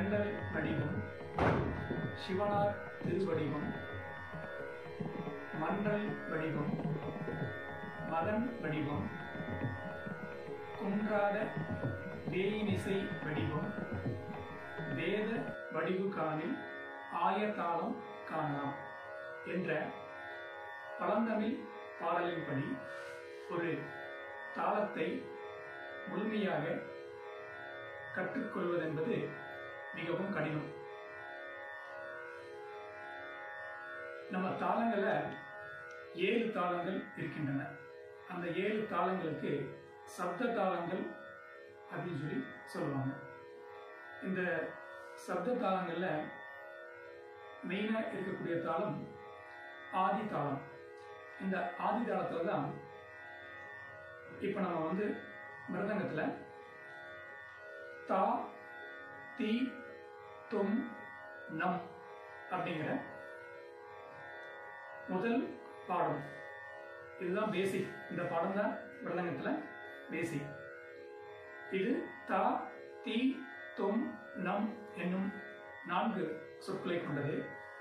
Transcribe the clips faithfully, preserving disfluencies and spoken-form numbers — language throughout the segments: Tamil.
கண்டல் வடிவம் சிவனார் திருவடிவம் மன்னல் வடிவம் மதன் வடிவம் குன்றாத வேயினிசை வடிவம் வேத வடிவு காணில் ஆயத்தாளம் காணலாம் என்ற பழந்தமிழ் பாடலின்படி ஒரு தாளத்தை முழுமையாக கற்றுக்கொள்வதென்பது மிகவும் கடினம். நம்ம தாளங்களை ஏழு தாளங்கள் இருக்கின்றன. அந்த ஏழு தாளங்களுக்கு சப்த தாளங்கள் அப்படின்னு சொல்லி சொல்லுவாங்க. இந்த சப்த தாளங்கள்ல மெயினா இருக்கக்கூடிய தாளம் ஆதி தாளம். இந்த ஆதி தாளத்துல தான் இப்ப நம்ம வந்து மிருதங்கத்துல தா தி தும் நம் அப்படிங்கிற முதல் பாடம், இதுதான் பேசிக். இந்த பாடம் தான் மிருதங்கத்துல பேசிக். இது தா தி தும் நம் என்னும் நான்கு சொற்களை கொண்டது.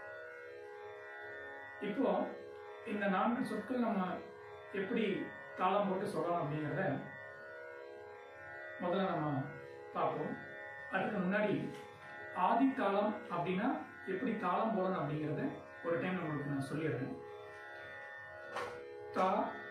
இப்போ இந்த நான்கு சொற்கள் நம்ம எப்படி தாளம் போட்டு சொல்லலாம் அப்படிங்கிறத முதல்ல நம்ம பார்ப்போம். அதுக்கு முன்னாடி ஆதி தாளம் அப்படின்னா எப்படி தாளம் போடணும் அப்படிங்கிறத ஒரு டைம் உங்களுக்கு நான் சொல்லிடுறேன். தா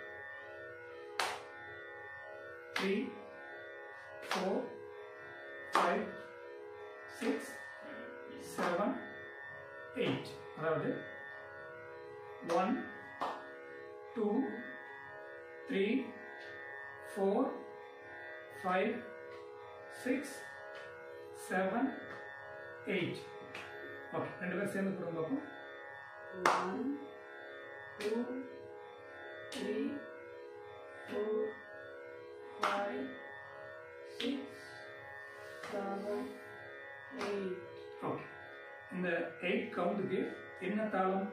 three four five six seven eight, அதாவது one two three four five six seven eight. Okay, ரெண்டு பேரும் சேர்ந்து போடுங்க பார்ப்போம். One two three four five six seven eight. Okay, இந்த எயிட் கவுண்டுக்கு என்ன தாளம்?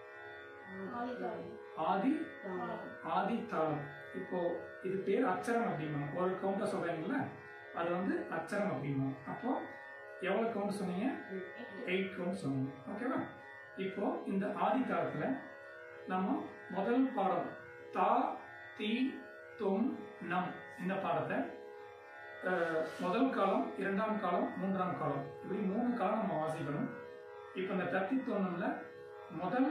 ஆதி ஆதி தாளம். இப்போ இது பேர் அச்சரம் அப்படிமா. ஒரு கவுண்ட சொல்றீங்களா, அது வந்து அச்சரம் அப்படிமா. அப்போ எவ்வளவு கவுண்ட் சொன்னீங்க? எயிட் கவுண்ட் சொன்னீங்க. ஓகேவா? இப்போ இந்த ஆதி தாளத்துல நம்ம முதல் பாடம் தா தி தும் நம், இந்த பாடத்தை முதல் காலம், இரண்டாம் காலம், மூன்றாம் காலம், இப்படி மூணு காலம் நம்ம வாசிக்கணும். இப்போ இந்த தத்தி தொண்ணூல முதல்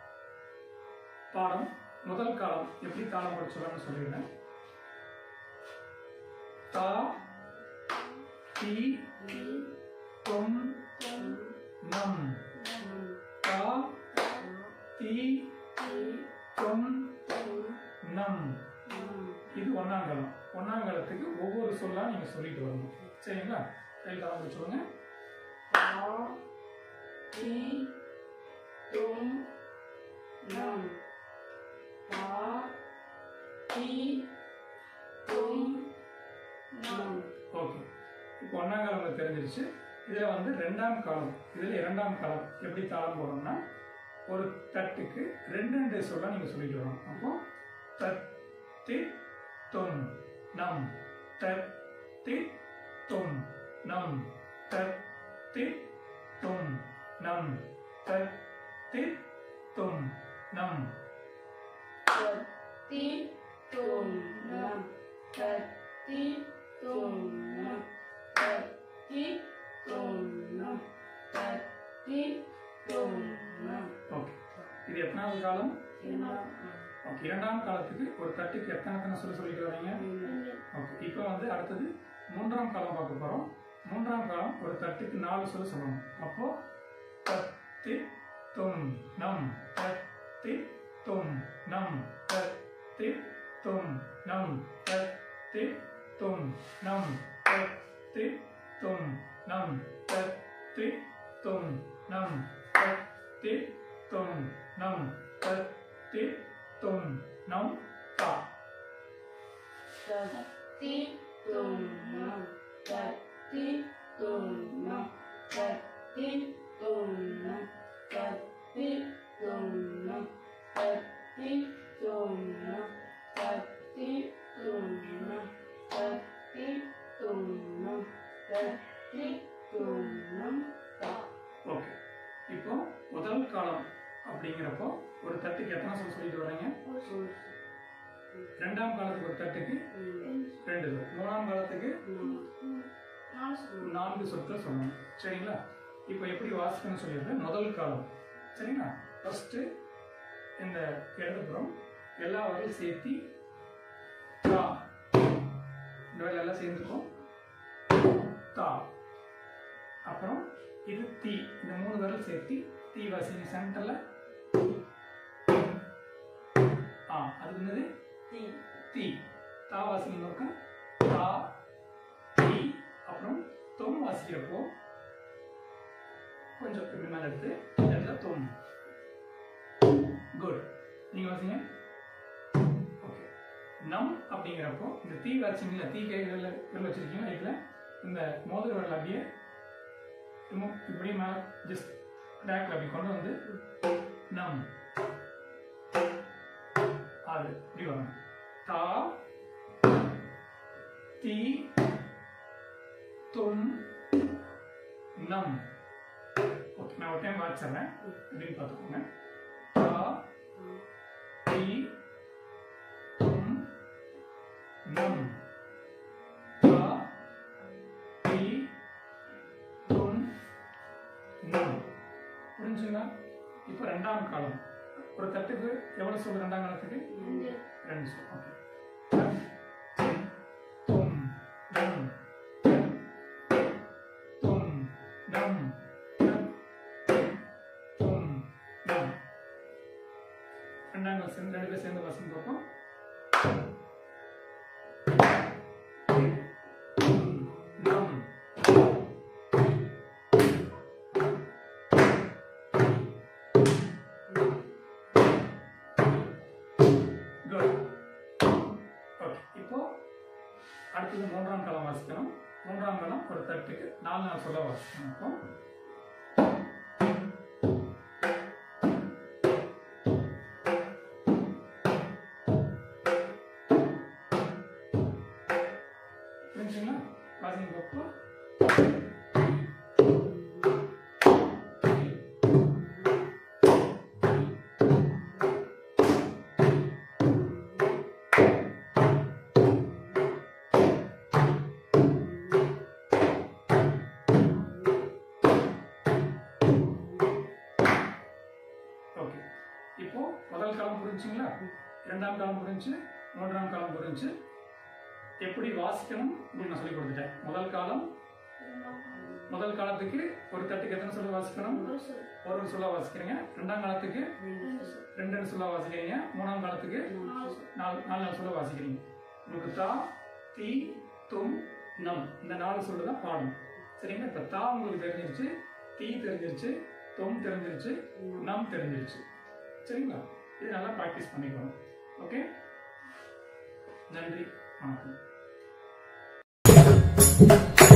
பாடம் முதல் காலம் எப்படி தாளம் போட சொல்லணும்னு சொல்லிடுறேன். தா தி தும் நம், தா தி தும் நம். இது ஒன்னாம் காலம். ஒன்னாம் காலத்துக்கு ஒவ்வொரு சொல்லா நீங்க சொல்லிட்டு வரணும். சரிங்களா? கையில் தாளம் சொல்லுங்க. தா தி தும் நம், தா தி தும் நம். ஓகே, இப்போ ஒன்னாம் காலம் தெரிஞ்சிருச்சு. இதுல வந்து ரெண்டாம் காலம், இதுல இரண்டாம் காலம் எப்படி தாளம் போடணும்னா ஒரு தட்டுக்கு ரெண்டு ரெண்டு சொல்ல நீங்க சொல்லிட்டு வரணும். அப்போ தத்தி தும் நம், தத்தி தும் நம், தத்தி தும் நம், தத்தி தும் நம், தத்தி தும் நம், தத்தி தும் நம், தத்தி தும் நம், தத்தி தும் நம். ஓகே, இது எத்தனாவது காலம்? ஓகே, இரண்டாம் காலத்துக்கு ஒரு தட்டுக்கு எத்தனை எத்தனை சொல்ல சொல்லிட்டு வரீங்க? ஓகே, இப்போ வந்து அடுத்தது மூன்றாம் காலம் பார்க்க போறோம். மூன்றாம் காலம் ஒரு தட்டுக்கு நாலு சொல்ல சொல்லணும். அப்போ தத்தி தும் நம், தத்தி தும் நம், தத்தி தும் நம், தத்தி தும் நம், தத்தி தும் நம், தத்தி தும் நம், தத்தி தும் நம், தத்தி தும் நம், தா. தத்தி தும் நம், தத்தி தும் நம், தத்தி தும் நம், தத்தி தும் நம், தத்தி தும் நம், தத்தி தும் நம், தத்தி தும் நம், தத்தி தும் நம், அப்படிங்கிறப்போ ஒரு தட்டுக்கு எத்தனை சொல் சொல்லிட்டு வர்றீங்க? ரெண்டாம் காலத்துக்கு ஒரு தட்டுக்கு ரெண்டு சொல், மூணாம் காலத்துக்கு நான்கு சொற்கள் சொல்லணும். சரிங்களா? இப்போ எப்படி வாசிக்கணும்னு சொல்லிடுறேன். முதல் காலம் சரிங்களா? ஃபர்ஸ்ட் இந்த இடதுபுறம் எல்லா வரையும் சேர்த்தி தா, இந்த வரையில் எல்லாம் சேர்ந்துக்கும் தா. அப்புறம் இது தீ, இந்த மூணு விரல் சேர்த்தி தீ வாசிங்க. சென்டர்ல ஆ அது என்னது? தீ. தீ தா வாசிங்க. நோக்கம் தா தீ. அப்புறம் தொம் வாசிக்கிறப்போ கொஞ்சம் இப்படி மேல எடுத்து இடத்துல தொம். குட். நீங்க வாசிங்க. ஓகே. நம் அப்படிங்கிறப்போ இந்த தீ வாசிங்களா, தீ கைகளில் விரல் வச்சிருக்கீங்களா, இதுல இந்த மோதிர விரல் அப்படியே இப்படி மேல ஜஸ்ட் பேக்ல அப்படி கொண்டு வந்து நம் அது இப்படி வரணும். தா தீ தும் நம். ஓகே, நான் ஒரு டைம் வாசிடுறேன், அப்படின்னு பார்த்துக்கோங்க. தா தீ தும் நம். தா தீ தும் நம். புரிஞ்சுங்களா? இப்போ ரெண்டாம் காலம் ஒரு தட்டுக்கு எவ்வளவு சொல்லு? ரெண்டாம் காலத்துக்கு ரெண்டு சொல். ஓகே. தும் நம் தும் நம் தும் நம். ரெண்டாம் காலம் சேர்ந்து ரெண்டு பேர் சேர்ந்து வாசிங்க பார்ப்போம். நம் அடுத்தது மூன்றாம் காலம் வாசிக்கணும். மூன்றாம் காலம் ஒரு தட்டுக்கு நாலு நாள் சொல்ல வாசிக்கணும். இப்போ புரிஞ்சுங்களா? வாசிங்க இப்போ இப்போ முதல் காலம் புரிஞ்சுங்களா? இரண்டாம் காலம் புரிஞ்சு, மூன்றாம் காலம் புரிஞ்சு. எப்படி வாசிக்கணும் அப்படின்னு நான் சொல்லி கொடுத்துட்டேன். முதல் காலம் முதல் காலத்துக்கு ஒரு தட்டுக்கு எத்தனை சொல்ல வாசிக்கணும்? ஒரு சொல்ல வாசிக்கிறீங்க. ரெண்டாம் காலத்துக்கு ரெண்டு ரெண்டு சொல்ல வாசிக்கிறீங்க. மூணாம் காலத்துக்கு நாலு நாலு நாலு சொல்ல வாசிக்கிறீங்க. உங்களுக்கு தா தீ தும் நம் இந்த நாலு சொல்லு தான் பாடம். சரிங்களா? இப்போ தா உங்களுக்கு தெரிஞ்சிருச்சு, தீ தெரிஞ்சிருச்சு, தொம் தெரிஞ்சிருச்சு, நம் தெரிஞ்சிருச்சு. சரிங்களா? இது நல்லா ப்ராக்டிஸ் பண்ணிக்கணும். ஓகே, நன்றி, வணக்கம்.